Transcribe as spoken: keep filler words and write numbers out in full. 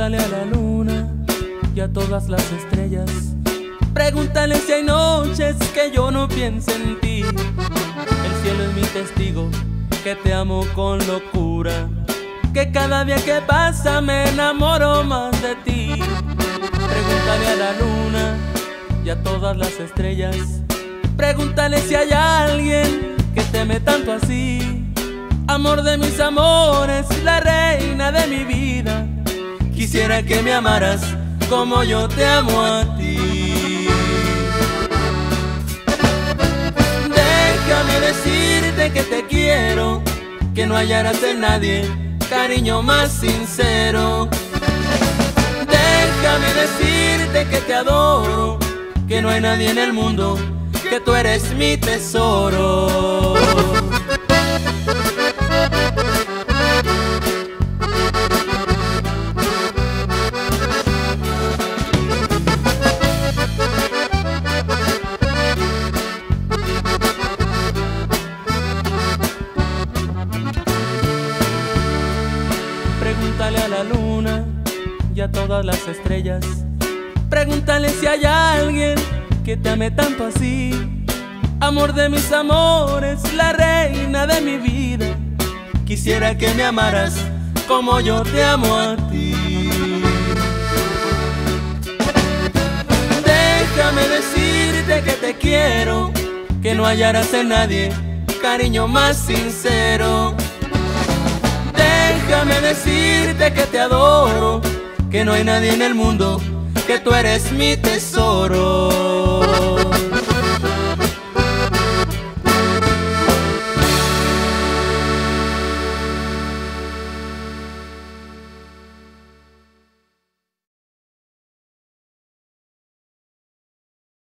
Pregúntale a la luna y a todas las estrellas. Pregúntale si hay noches que yo no pienso en ti. El cielo es mi testigo que te amo con locura, que cada día que pasa me enamoro más de ti. Pregúntale a la luna y a todas las estrellas. Pregúntale si hay alguien que te ame tanto así. Amor de mis amores, la reina de mi vida. Quisiera que me amaras como yo te amo a ti. Déjame decirte que te quiero, que no hallarás en nadie cariño más sincero. Déjame decirte que te adoro, que no hay nadie en el mundo, que tú eres mi tesoro. Pregúntale a la luna y a todas las estrellas. Pregúntale si hay alguien que te ame tanto así. Amor de mis amores, la reina de mi vida. Quisiera que me amaras como yo te amo a ti. Déjame decirte que te quiero, que no hallarás en nadie cariño más sincero. Déjame decirte que te adoro, que no hay nadie en el mundo, que tú eres mi tesoro.